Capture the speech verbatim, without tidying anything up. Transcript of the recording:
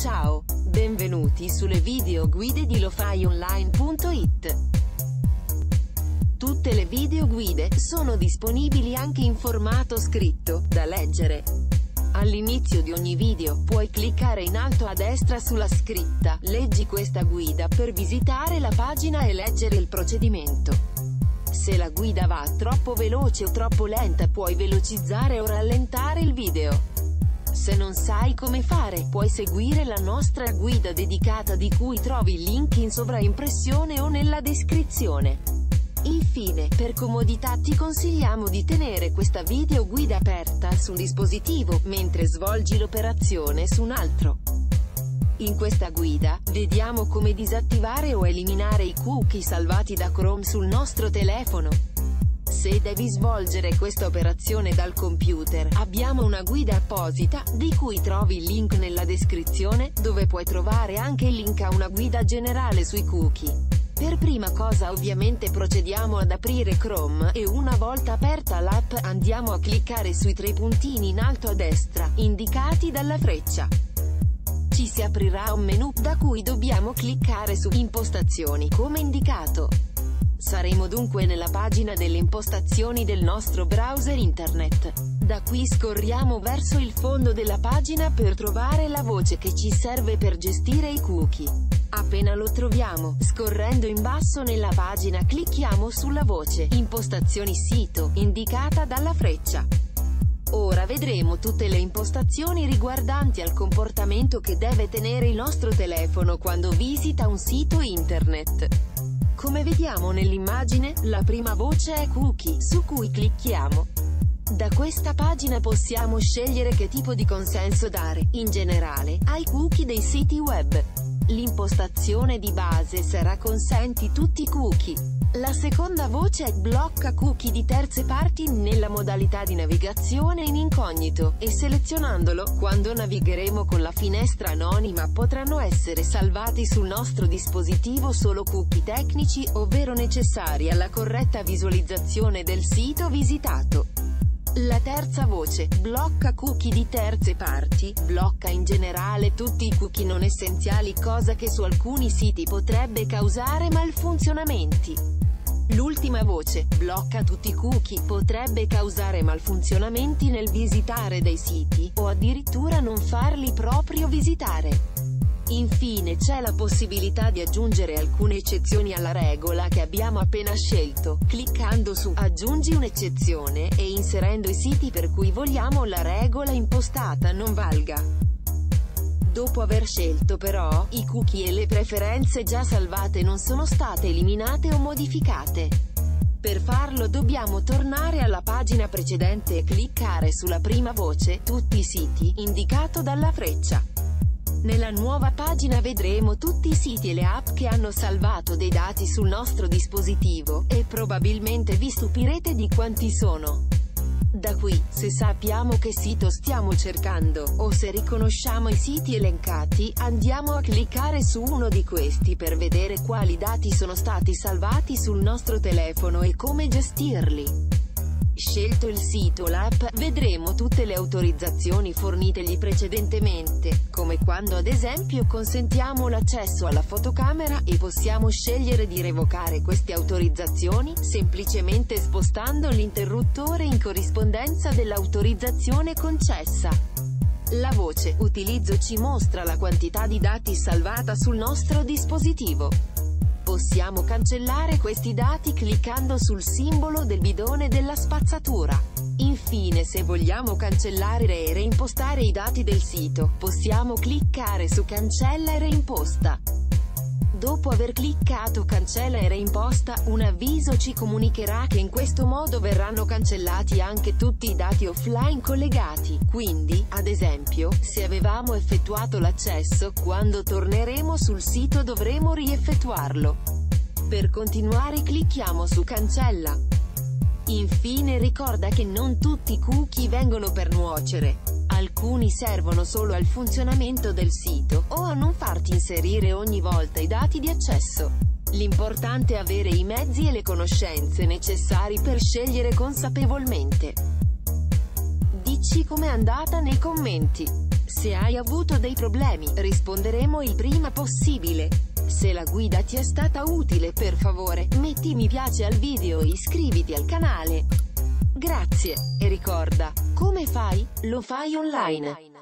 Ciao, benvenuti sulle video guide di lofai online punto it. Tutte le video guide sono disponibili anche in formato scritto, da leggere. All'inizio di ogni video puoi cliccare in alto a destra sulla scritta "Leggi questa guida" per visitare la pagina e leggere il procedimento. Se la guida va troppo veloce o troppo lenta puoi velocizzare o rallentare il video. Se non sai come fare, puoi seguire la nostra guida dedicata di cui trovi il link in sovraimpressione o nella descrizione. Infine, per comodità ti consigliamo di tenere questa video guida aperta su un dispositivo, mentre svolgi l'operazione su un altro. In questa guida, vediamo come disattivare o eliminare i cookie salvati da Chrome sul nostro telefono. Se devi svolgere questa operazione dal computer, abbiamo una guida apposita, di cui trovi il link nella descrizione, dove puoi trovare anche il link a una guida generale sui cookie. Per prima cosa ovviamente procediamo ad aprire Chrome, e una volta aperta l'app andiamo a cliccare sui tre puntini in alto a destra, indicati dalla freccia. Ci si aprirà un menu, da cui dobbiamo cliccare su Impostazioni, come indicato. Saremo dunque nella pagina delle impostazioni del nostro browser internet. Da qui scorriamo verso il fondo della pagina per trovare la voce che ci serve per gestire i cookie. Appena lo troviamo, scorrendo in basso nella pagina clicchiamo sulla voce "Impostazioni sito", indicata dalla freccia. Ora vedremo tutte le impostazioni riguardanti al comportamento che deve tenere il nostro telefono quando visita un sito internet. Come vediamo nell'immagine, la prima voce è Cookie, su cui clicchiamo. Da questa pagina possiamo scegliere che tipo di consenso dare, in generale, ai cookie dei siti web. L'impostazione di base sarà "Consenti tutti i cookie". La seconda voce è "Blocca cookie di terze parti" nella modalità di navigazione in incognito, e selezionandolo, quando navigheremo con la finestra anonima potranno essere salvati sul nostro dispositivo solo cookie tecnici, ovvero necessari alla corretta visualizzazione del sito visitato. La terza voce, "Blocca cookie di terze parti", blocca in generale tutti i cookie non essenziali, cosa che su alcuni siti potrebbe causare malfunzionamenti. L'ultima voce, "Blocca tutti i cookie", potrebbe causare malfunzionamenti nel visitare dei siti, o addirittura non farli proprio visitare. Infine c'è la possibilità di aggiungere alcune eccezioni alla regola che abbiamo appena scelto, cliccando su "Aggiungi un'eccezione" e inserendo i siti per cui vogliamo la regola impostata non valga. Dopo aver scelto però, i cookie e le preferenze già salvate non sono state eliminate o modificate. Per farlo dobbiamo tornare alla pagina precedente e cliccare sulla prima voce "Tutti i siti", indicato dalla freccia. Nella nuova pagina vedremo tutti i siti e le app che hanno salvato dei dati sul nostro dispositivo, e probabilmente vi stupirete di quanti sono. Da qui, se sappiamo che sito stiamo cercando, o se riconosciamo i siti elencati, andiamo a cliccare su uno di questi per vedere quali dati sono stati salvati sul nostro telefono e come gestirli. Scelto il sito o l'app, vedremo tutte le autorizzazioni fornitegli precedentemente, come quando ad esempio consentiamo l'accesso alla fotocamera, e possiamo scegliere di revocare queste autorizzazioni, semplicemente spostando l'interruttore in corrispondenza dell'autorizzazione concessa. La voce "Utilizzo" ci mostra la quantità di dati salvata sul nostro dispositivo. Possiamo cancellare questi dati cliccando sul simbolo del bidone della spazzatura. Infine, se vogliamo cancellare e reimpostare i dati del sito, possiamo cliccare su "Cancella e reimposta". Dopo aver cliccato "Cancella e reimposta", un avviso ci comunicherà che in questo modo verranno cancellati anche tutti i dati offline collegati. Quindi, ad esempio, se avevamo effettuato l'accesso, quando torneremo sul sito dovremo rieffettuarlo. Per continuare clicchiamo su "Cancella". Infine ricorda che non tutti i cookie vengono per nuocere. Alcuni servono solo al funzionamento del sito, o a non farti inserire ogni volta i dati di accesso. L'importante è avere i mezzi e le conoscenze necessari per scegliere consapevolmente. Dici com'è andata nei commenti. Se hai avuto dei problemi, risponderemo il prima possibile. Se la guida ti è stata utile, per favore, metti mi piace al video e iscriviti al canale. Grazie, e ricorda, come fai? Lo fai online.